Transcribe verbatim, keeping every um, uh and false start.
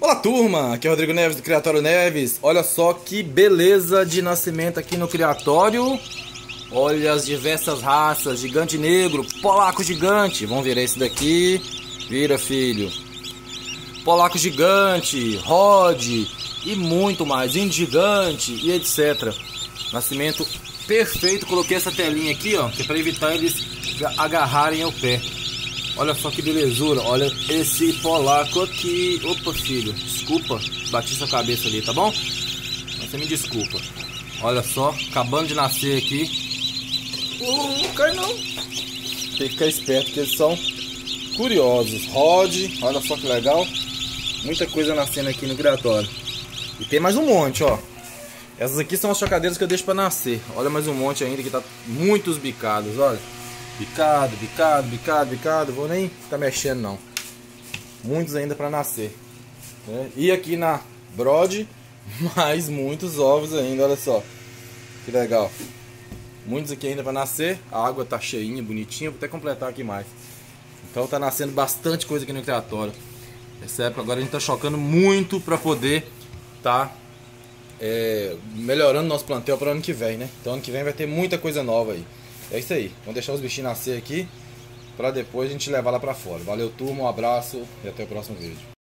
Olá turma, aqui é o Rodrigo Neves do Criatório Neves. Olha só que beleza de nascimento aqui no criatório. Olha as diversas raças, gigante negro, polaco gigante. Vamos virar esse daqui. Vira, filho. Polaco gigante, Rod e muito mais, índio gigante e etcétera. Nascimento perfeito. Coloquei essa telinha aqui, ó, que é para evitar eles agarrarem ao pé. Olha só que belezura, olha esse polaco aqui. Opa, filho, desculpa, bati sua cabeça ali, tá bom? Mas você me desculpa. Olha só, acabando de nascer aqui. Uh, não cai não. Tem que ficar esperto, porque eles são curiosos. Rod, olha só que legal. Muita coisa nascendo aqui no criatório. E tem mais um monte, ó. Essas aqui são as chocadeiras que eu deixo pra nascer. Olha mais um monte ainda que tá muitos bicados, olha. Bicado, bicado, bicado, bicado. Vou nem ficar mexendo não. Muitos ainda para nascer, né? E aqui na Brod, mais muitos ovos ainda, olha só. Que legal. Muitos aqui ainda para nascer. A água tá cheinha, bonitinha. Vou até completar aqui mais. Então tá nascendo bastante coisa aqui no criatório. Essa época agora a gente tá chocando muito para poder tá é, melhorando nosso plantel para ano que vem, né? Então ano que vem vai ter muita coisa nova aí. É isso aí, vamos deixar os bichinhos nascer aqui para depois a gente levar lá para fora. Valeu turma, um abraço e até o próximo vídeo.